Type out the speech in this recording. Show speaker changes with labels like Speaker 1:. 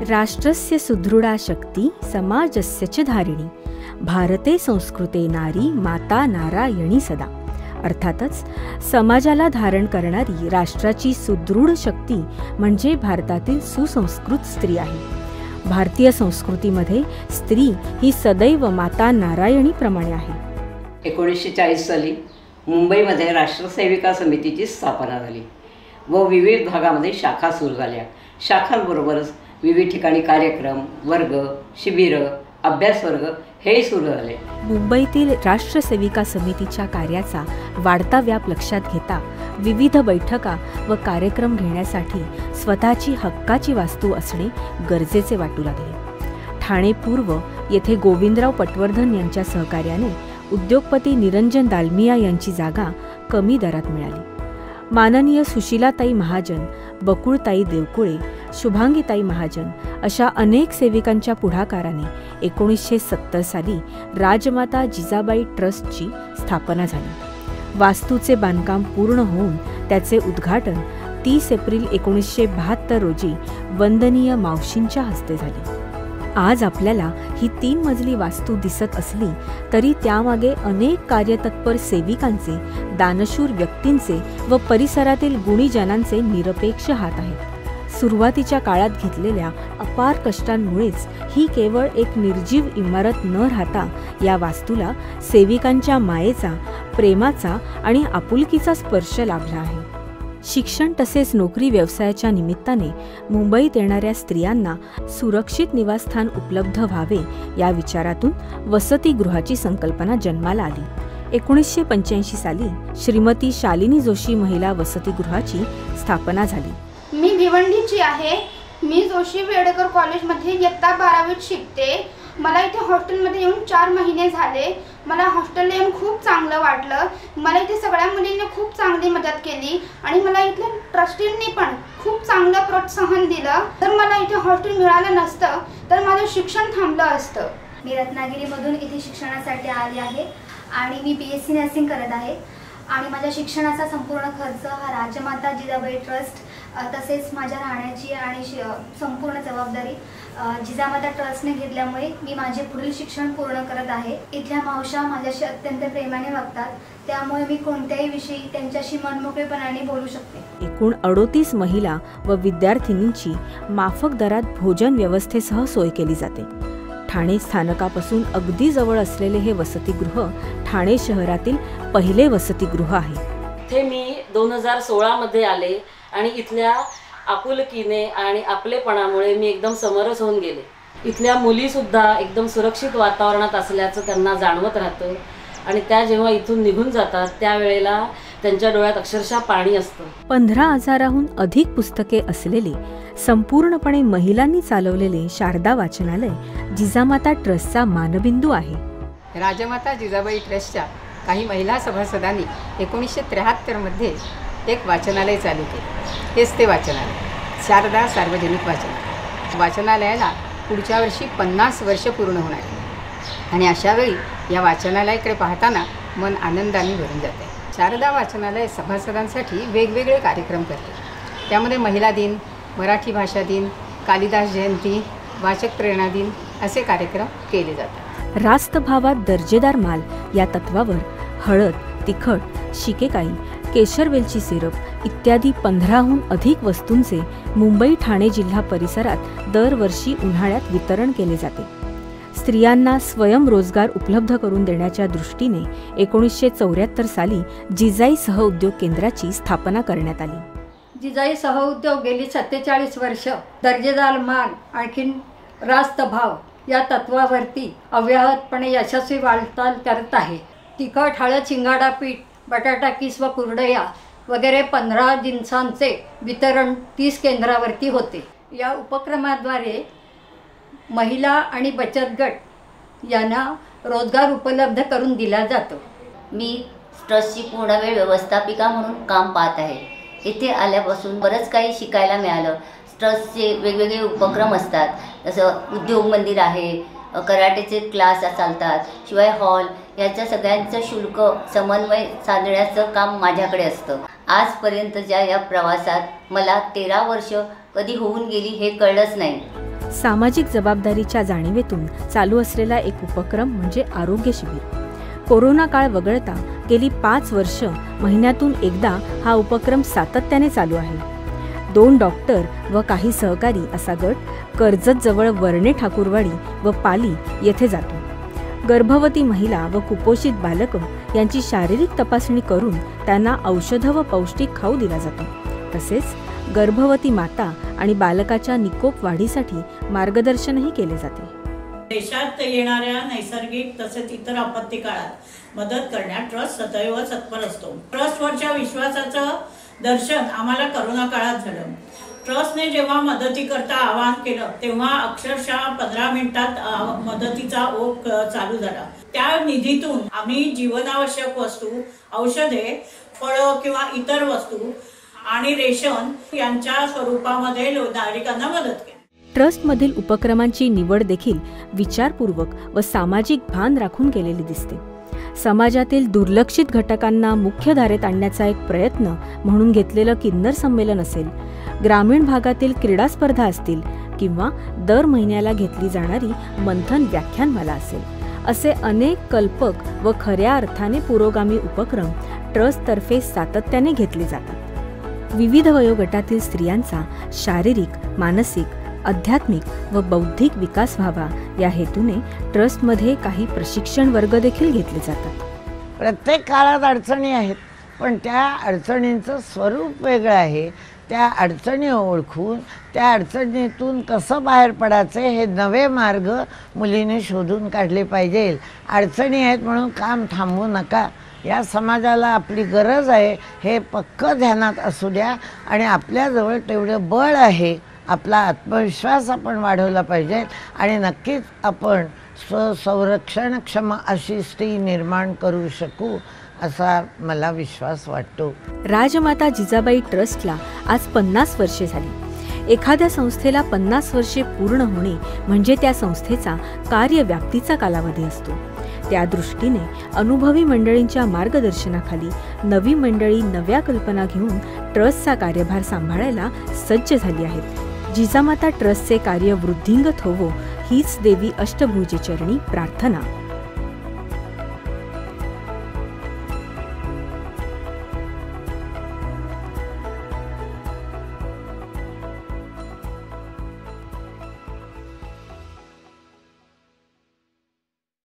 Speaker 1: राष्ट्रस्य सुदृढा शक्ती समाजस्य च धारिणी, भारते संस्कृते नारी माता नारायणी सदा. अर्थातच समाजाला धारण करणारी राष्ट्राची सुदृढ शक्ती म्हणजे भारतातील सुसंस्कृत स्त्री आहे. भारतीय संस्कृतीमध्ये स्त्री ही सदैव माता नारायणी प्रमाणे आहे.
Speaker 2: 1940 साली मुंबईमध्ये राष्ट्रसेविका समितीची स्थापना झाली व विविध भागामध्ये शाखा सुरू झाल्या. शाखांबरोबरच विविध ठिकाणी कार्यक्रम, वर्ग, शिबिरं, अभ्यास वर्ग हे सुरू झाले.
Speaker 1: मुंबईतील राष्ट्रसेविका समितीच्या कार्याचा वाढता व्याप लक्षात घेता विविध बैठका व कार्यक्रम घेण्यासाठी स्वतःची हक्काची वास्तू असणे गरजेचे वाटू लागले. ठाणे पूर्व येथे गोविंदराव पटवर्धन यांच्या सहकार्याने उद्योगपती निरंजन दालमिया यांची जागा कमी दरात मिळाली. माननीय सुशीलाताई महाजन, बकुळताई देवकुळे, शुभांगीताई महाजन अशा अनेक सेविकांच्या पुढाकाराने 1970 साली राजमाता जिजाबाई ट्रस्टची स्थापना झाली. वास्तूचे बांधकाम पूर्ण होऊन त्याचे उद्घाटन 30 एप्रिल 1972 रोजी वंदनीय मावशींच्या हस्ते झाले. आज आपल्याला ही 3 मजली वास्तू दिसत असली तरी त्यामागे अनेक कार्यतत्पर सेविकांचे, दानशूर व्यक्तींचे व परिसरातील गुणीजनांचे निरपेक्ष हात आहेत. सुरुवातीच्या काळात घेतलेल्या अपार कष्टांमुळेच ही केवळ एक निर्जीव इमारत न राहता या वास्तूला सेविकांच्या मायेचा, प्रेमाचा आणि आपुलकीचा स्पर्श लाभला आहे. शिक्षण तसेच नोकरी व्यवसायाच्या निमित्ताने मुंबईत येणाऱ्या स्त्रियांना सुरक्षित निवासस्थान उपलब्ध व्हावे या विचारातून वसतिगृहाची संकल्पना जन्माला आली. 1985 साली श्रीमती शालिनी जोशी महिला वसतिगृहाची स्थापना झाली.
Speaker 3: मी भिवंडीची आहे. मी जोशी वेडेकर कॉलेजमध्ये इयत्ता 12वीत शिकते. मला इथे हॉस्टेलमध्ये येऊन 4 महिने झाले. मला हॉस्टेलला येऊन खूप चांगलं वाटलं. मला इथे सगळ्या मुलींनी खूप चांगली मदत केली आणि मला इथल्या ट्रस्टींनी पण खूप चांगलं प्रोत्साहन दिलं. जर मला इथे हॉस्टेल मिळालं नसतं तर माझं शिक्षण थांबलं असतं.
Speaker 4: मी रत्नागिरीमधून इथे शिक्षणासाठी आली आहे आणि मी BSc नर्सिंग करत आहे आणि माझ्या शिक्षणाचा संपूर्ण खर्च हा राजमाता जिजाबाई ट्रस्ट तसेच माझ्या राहण्याची आणि संपूर्ण जबाबदारी जिजामाता ट्रस्टने घेतल्यामुळे मी माझे पुढील शिक्षण पूर्ण करत आहे. इथल्या मावशा माझ्याशी अत्यंत प्रेमाने वागतात, त्यामुळे मी कोणत्याही विषयी त्यांच्याशी मनमोकळेपणाने बोलू शकते.
Speaker 1: एकूण 38 महिला व विद्यार्थिनींची माफक दरात भोजन व्यवस्थेसह सोय केली जाते. ठाणे स्थानकापासून अगदी जवळ असलेले हे वसतिगृह ठाणे शहरातील पहिले वसतिगृह आहे.
Speaker 5: इथे मी 2016 मध्ये आले आणि इथल्या आपुलकीने आणि आपलेपणामुळे मी एकदम समरस होऊन गेले. इथल्या मुलीसुद्धा एकदम सुरक्षित वातावरणात असल्याचं त्यांना जाणवत राहतं आणि त्या जेव्हा इथून निघून जातात त्यावेळेला त्यांच्या डोळ्यात अक्षरशः पाणी असतं.
Speaker 1: 15,000हून अधिक पुस्तके असलेले संपूर्णपणे महिलांनी चालवलेले शारदा वाचनालय जिजामाता ट्रस्टचा मानबिंदू आहे.
Speaker 6: राजमाता जिजाबाई ट्रस्टच्या काही महिला सभासदांनी 1973 मध्ये एक वाचनालय चालू केले. हेच ते वाचनालय शारदा सार्वजनिक वाचनालय. वाचनालयाला पुढच्या वर्षी 50 वर्ष पूर्ण होणार आहे आणि अशावेळी या वाचनालयाकडे पाहताना मन आनंदाने भरून जाते. शारदा वाचनालय सभासदांसाठी वेगवेगळे कार्यक्रम करते. त्यामध्ये महिला दिन, मराठी भाषा दिन, कालिदास जयंती, वाचक प्रेरणा दिन असे कार्यक्रम केले जातात.
Speaker 1: रास्त भावात दर्जेदार माल या तत्वावर हळद, तिखट, शिकेकाई, केशरवेलची सिरप इत्यादी 15हून अधिक वस्तूंचे मुंबई ठाणे जिल्हा परिसरात दरवर्षी उन्हाळ्यात वितरण केले जाते. स्त्रियांना स्वयंरोजगार उपलब्ध करून देण्याच्या दृष्टीने 1974 साली जिजाई सहउद्योग केंद्राची स्थापना करण्यात आली.
Speaker 7: जिजाई सहउद्योग गेली 47 वर्ष दर्जेदार माल आणखीन रास्त भाव या तत्वावरती अव्याहतपणे यशस्वी वाटचाल करत आहे. तिखट, हळद, शिंगाडा पीठ, बटाटा किस व कुरडया वगैरे 15 जिन्सांचे वितरण 30 केंद्रावरती होते. या उपक्रमाद्वारे महिला आणि बचत गट यांना रोजगार उपलब्ध करून दिला जातो.
Speaker 8: मी ट्रस्टची पूर्णवेळ व्यवस्थापिका म्हणून काम पाहत आहे. इथे आल्यापासून बरंच काही शिकायला मिळालं. ट्रस्टचे वेगवेगळे उपक्रम असतात, जसं उद्योग मंदिर आहे, कराटेचे क्लास चालतात, शिवाय हॉल याच्या सगळ्यांचं शुल्क समन्वय साधण्याचं काम माझ्याकडे असतं. आजपर्यंतच्या या प्रवासात मला 13 वर्ष कधी होऊन गेली हे कळलंच नाही.
Speaker 1: सामाजिक जबाबदारीच्या जाणीवेतून चालू असलेला एक उपक्रम म्हणजे आरोग्य शिबिर. कोरोना काळ वगळता गेली 5 वर्ष महिन्यातून एकदा हा उपक्रम सातत्याने चालू आहे. 2 डॉक्टर व काही सहकारी असा गट कर्जत जवळ वर्णे ठाकूरवाडी व पाली येथे जातो. गर्भवती महिला व कुपोषित बालकं यांची शारीरिक तपासणी करून त्यांना औषधं व पौष्टिक खाऊ दिला जातो. तसेच गर्भवती माता आणि बालकाच्या निकोप वाढीसाठी मार्गदर्शनही केले जाते.
Speaker 9: देशात येणाऱ्या नैसर्गिक तसेच इतर आपत्ती काळात मदत करण्यात ट्रस्ट सदैव तत्पर असतो. ट्रस्टवरच्या विश्वासाचं दर्शन आम्हाला करोना काळात झालं. ट्रस्टने जेव्हा मदतीकरता आवाहन केलं तेव्हा अक्षरशः 15 मिनिटात मदतीचा ओघ चालू झाला. त्या निधीतून आम्ही जीवनावश्यक वस्तू, औषधे, फळं किंवा इतर वस्तू आणि रेशन यांच्या स्वरूपामध्ये नागरिकांना मदत केली.
Speaker 1: ट्रस्टमधील उपक्रमांची निवड देखील विचारपूर्वक व सामाजिक भान राखून केलेली दिसते. समाजातील दुर्लक्षित घटकांना मुख्यधारेत आणण्याचा एक प्रयत्न म्हणून घेतलेलं किन्नर संमेलन असेल, ग्रामीण भागातील क्रीडा स्पर्धा असतील किंवा दर महिन्याला घेतली जाणारी मंथन व्याख्यानमाला असेल, असे अनेक कल्पक व खऱ्या अर्थाने पुरोगामी उपक्रम ट्रस्टतर्फे सातत्याने घेतले जातात. विविध वयोगटातील स्त्रियांचा शारीरिक, मानसिक, आध्यात्मिक व बौद्धिक विकास व्हावा या हेतूने ट्रस्टमध्ये काही प्रशिक्षण वर्ग देखील घेतले जातात.
Speaker 10: प्रत्येक काळात अडचणी आहेत, पण त्या अडचणींचं स्वरूप वेगळं आहे. त्या अडचणी ओळखून त्या अडचणीतून कसं बाहेर पडायचं हे नवे मार्ग मुलीने शोधून काढले पाहिजे. अडचणी आहेत म्हणून काम थांबवू नका. या समाजाला आपली गरज आहे हे पक्कं ध्यानात असू द्या आणि आपल्याजवळ तेवढं बळ आहे, आपला आत्मविश्वास आपण वाढवला पाहिजे आणि नक्कीच आपण स्वसंरक्षणक्षम अशी स्त्री निर्माण करू शकू असा मला विश्वास वाटतो.
Speaker 1: राजमाता जिजाबाई ट्रस्टला आज 50 वर्षे झाली. एखाद्या संस्थेला 50 वर्षे पूर्ण होणे म्हणजे त्या संस्थेचा कार्यव्याप्तीचा कालावधी असतो. त्या दृष्टीने अनुभवी मंडळींच्या मार्गदर्शनाखाली नवी मंडळी नव्या कल्पना घेऊन ट्रस्टचा कार्यभार सांभाळायला सज्ज झाली आहेत. जिजामाता ट्रस्टचे कार्य वृद्धिंगत होवो हीच देवी अष्टभुजेचरणी प्रार्थना.